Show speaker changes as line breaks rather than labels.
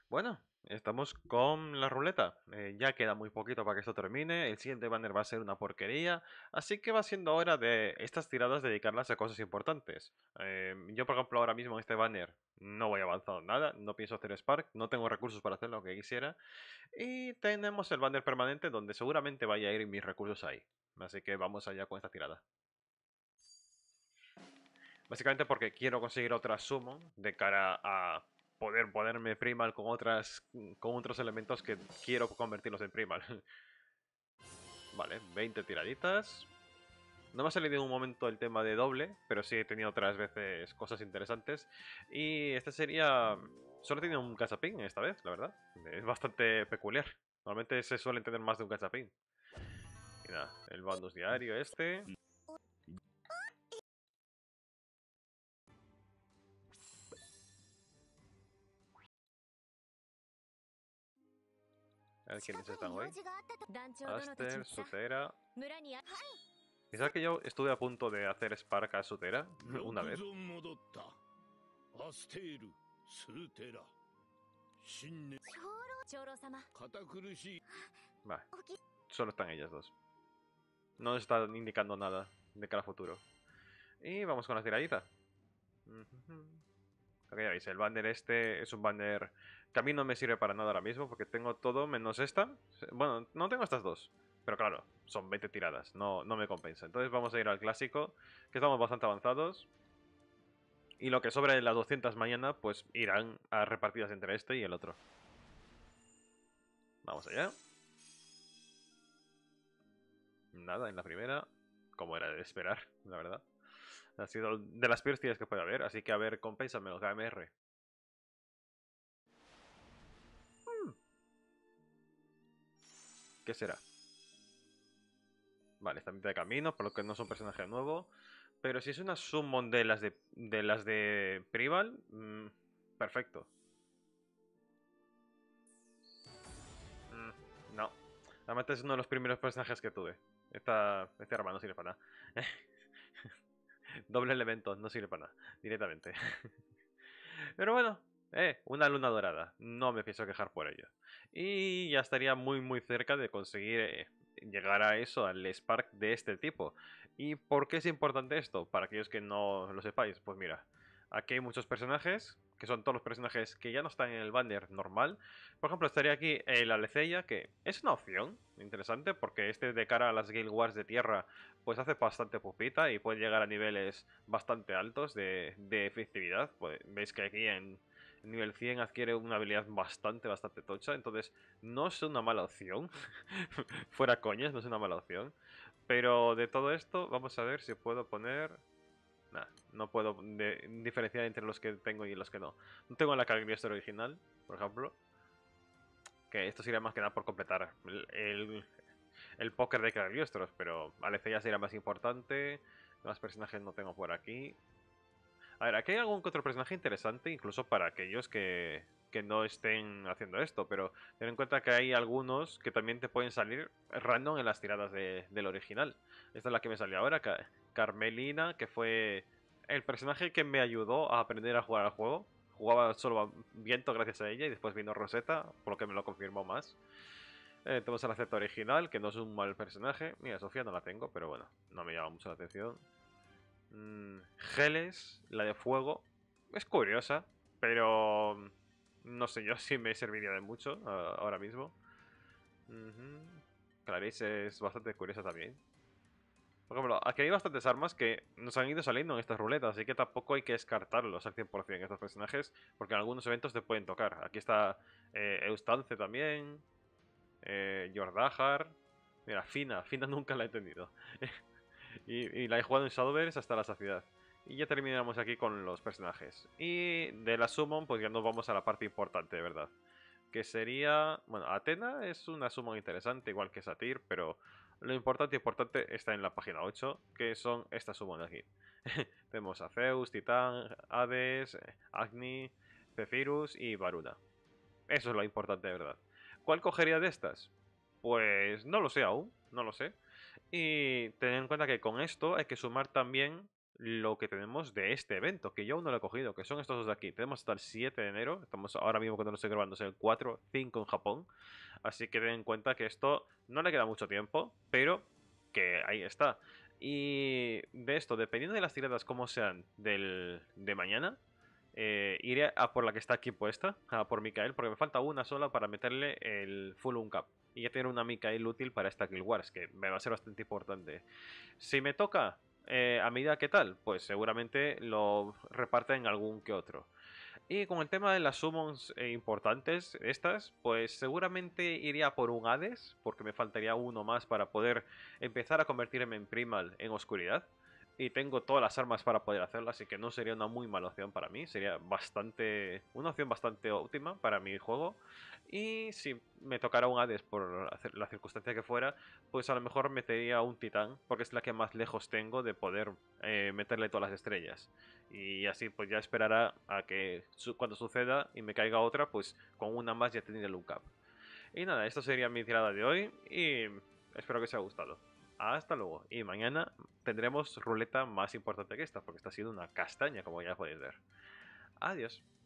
Bueno, estamos con la ruleta. Ya queda muy poquito para que esto termine. El siguiente banner va a ser una porquería. Así que va siendo hora de estas tiradas dedicarlas a cosas importantes. Yo, por ejemplo, ahora mismo en este banner no voy avanzando nada. No pienso hacer Spark. No tengo recursos para hacer lo que quisiera. Y tenemos el banner permanente donde seguramente vaya a ir mis recursos ahí. Así que vamos allá con esta tirada. Básicamente porque quiero conseguir otra summon de cara a poder ponerme primal con otros elementos que quiero convertirlos en primal. Vale, 20 tiraditas. No me ha salido en un momento el tema de doble, pero sí he tenido otras veces cosas interesantes. Y este sería... Solo he tenido un gachapín esta vez, la verdad. Es bastante peculiar. Normalmente se suelen tener más de un gachapín. Y nada, el bonus diario este. A ver quiénes están hoy. Aster, Sutera. Quizás que yo estuve a punto de hacer Spark a Sutera una vez. Vale, solo están ellas dos. No nos está indicando nada de cara a futuro. Y vamos con la tiradita. Ok, ya veis, el banner este es un banner que a mí no me sirve para nada ahora mismo porque tengo todo menos esta. Bueno, no tengo estas dos. Pero claro, son 20 tiradas, no me compensa. Entonces vamos a ir al clásico, que estamos bastante avanzados. Y lo que sobre de las 200 mañana, pues irán a repartidas entre este y el otro. Vamos allá. Nada en la primera, como era de esperar, la verdad. Ha sido de las peores tiras que puede haber, así que a ver, compénsame los AMR. ¿Qué será? Vale, está a mitad de camino, por lo que no es un personaje nuevo. Pero si es una summon de las de Prival, perfecto. No. Realmente es uno de los primeros personajes que tuve. Este arma no sirve para nada. Doble elemento, no sirve para nada. Directamente. Pero bueno, una luna dorada. No me pienso quejar por ello. Y ya estaría muy cerca de conseguir llegar a eso, al Spark de este tipo. ¿Y por qué es importante esto? Para aquellos que no lo sepáis, pues mira, aquí hay muchos personajes, que son todos los personajes que ya no están en el banner normal. Por ejemplo, estaría aquí el Aleceia, que es una opción interesante, porque este de cara a las Guild Wars de tierra, pues hace bastante pupita y puede llegar a niveles bastante altos de efectividad. Pues, veis que aquí en nivel 100 adquiere una habilidad bastante tocha, entonces no es una mala opción. Fuera coñas, no es una mala opción. Pero de todo esto, vamos a ver si puedo poner... Nah, no puedo diferenciar entre los que tengo y los que no. No tengo la Cagliostro original, por ejemplo. Que esto sería más que nada por completar el póker de Cagliostros, pero Aleceia sería más importante. Más personajes no tengo por aquí. A ver, aquí hay algún que otro personaje interesante, incluso para aquellos que no estén haciendo esto, pero ten en cuenta que hay algunos que también te pueden salir random en las tiradas del original. Esta es la que me salió ahora, Carmelina, que fue el personaje que me ayudó a aprender a jugar al juego. Jugaba solo a viento gracias a ella y después vino Rosetta, por lo que me lo confirmó más. Tenemos a la Z original, que no es un mal personaje. Mira, Sofía no la tengo, pero bueno, no me llama mucho la atención. Geles, la de fuego, es curiosa, pero no sé yo si me serviría de mucho ahora mismo. Clarice es bastante curiosa también. Por ejemplo, aquí hay bastantes armas que nos han ido saliendo en estas ruletas, así que tampoco hay que descartarlos al 100% estos personajes, porque en algunos eventos te pueden tocar. Aquí está Eustance también, Jordajar. Mira, Fina nunca la he entendido. Y la he jugado en Shadowverse hasta la saciedad. Y ya terminamos aquí con los personajes. Y de la Summon, pues ya nos vamos a la parte importante, de verdad. Que sería... Bueno, Athena es una Summon interesante, igual que Satyr, pero lo importante está en la página 8, que son estas Summon de aquí. Tenemos a Zeus, Titán, Hades, Agni, Zephyrus y Varuna. Eso es lo importante, de verdad. ¿Cuál cogería de estas? Pues no lo sé aún, no lo sé. Y ten en cuenta que con esto hay que sumar también lo que tenemos de este evento, que yo aún no lo he cogido, que son estos dos de aquí. Tenemos hasta el 7 de enero, estamos ahora mismo cuando lo estoy grabando, es el 4, 5 en Japón. Así que ten en cuenta que esto no le queda mucho tiempo, pero que ahí está. Y de esto, dependiendo de las tiradas como sean de mañana, iré a por la que está aquí puesta, a por Mikael, porque me falta una sola para meterle el full uncap. Y ya tener una Mikael útil para esta Guild Wars, que me va a ser bastante importante. Si me toca a medida que tal, pues seguramente lo reparten en algún que otro. Y con el tema de las summons importantes, estas, pues seguramente iría por un Hades, porque me faltaría uno más para poder empezar a convertirme en Primal en oscuridad. Y tengo todas las armas para poder hacerlo, así que no sería una muy mala opción para mí. Sería una opción bastante óptima para mi juego. Y si me tocara un Hades por hacer la circunstancia que fuera, pues a lo mejor metería un Titán, porque es la que más lejos tengo de poder meterle todas las estrellas. Y así pues ya esperará a que cuando suceda y me caiga otra, pues con una más ya tendré el lookup. Y nada, esto sería mi tirada de hoy y espero que os haya gustado. Hasta luego. Y mañana tendremos ruleta más importante que esta, porque está siendo una castaña, como ya podéis ver. Adiós.